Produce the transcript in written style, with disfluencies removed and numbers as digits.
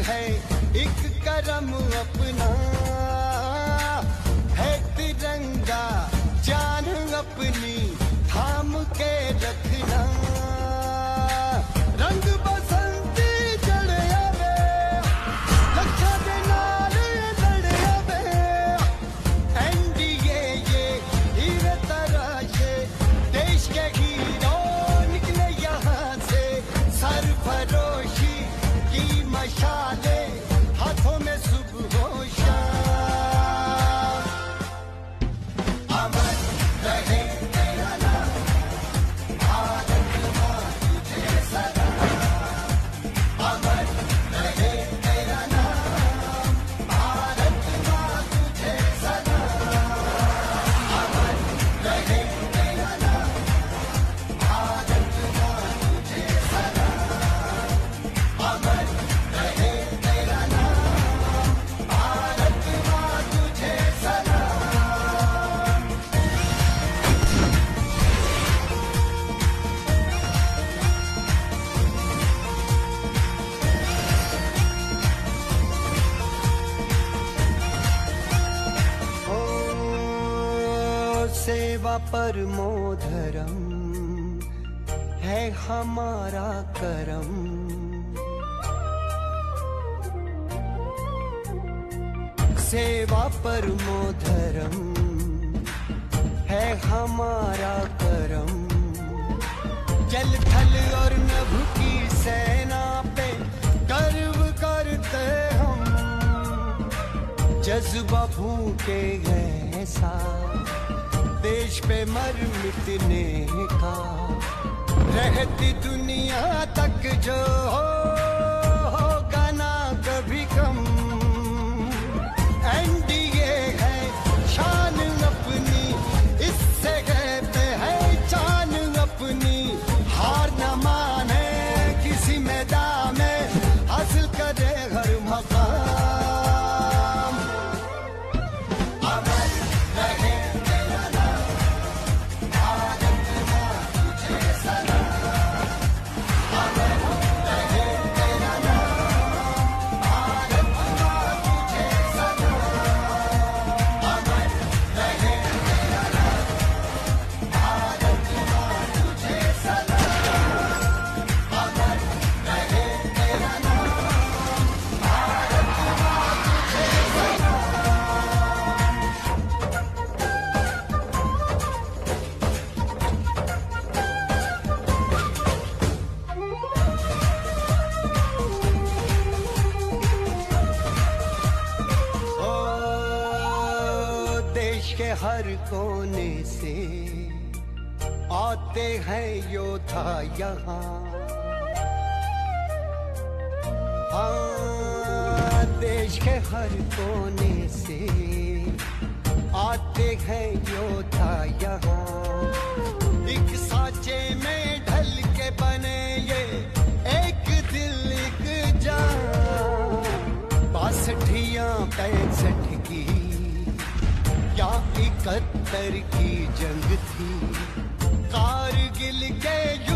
है एक करम अपना, है तिरंगा जान अपनी थाम के रखना। रंग बसंती चढ़े आवे, लखा दे नाल लड़े आवे। एनडीए ये हीरे तराशे, देश के हीरो निकले यहाँ से। सरफरोशी की मशाले, हाथों में सुबह हो शाम। अमर रहे तेरा नाम, भारत माँ तुझे सलाम। अमर रहे तेरा नाम, भारत माँ तुझे सलाम। अमर रहे तेरा नाम, भारत माँ तुझे सलाम। अमर रहे तेरा नाम, भारत माँ तुझे सलाम। ओ सेवा परमो धर्म है हमारा करम। सेवा परमो धर्म है हमारा करम। जल थल और नभ की सेना पे गर्व करते हम। जज्बा भूखे ऐसा देश पे मर मिटने का। रहती दुनिया तक जो होगा ना कभी कम। एनडीए है शान अपनी, इससे कहते हैं जान अपनी। हार न माने किसी मैदान में, हासिल करे हर मकाम। अमर रहे तेरा नाम, भारत माँ तुझे सलाम। अमर रहे तेरा नाम, भारत माँ तुझे सलाम। अमर रहे तेरा नाम, भारत माँ तुझे सलाम। अमर रहे तेरा नाम, भारत माँ तुझे ओ देश के हर कोने से आते हैं योद्धा यहाँ। हाँ, देश के हर कोने से आते हैं योद्धा यहाँ। एक साँचे में ढल के बने ये, एक दिल एक जान। 62 या 65 की या 71 की जंग थी। कारगिल के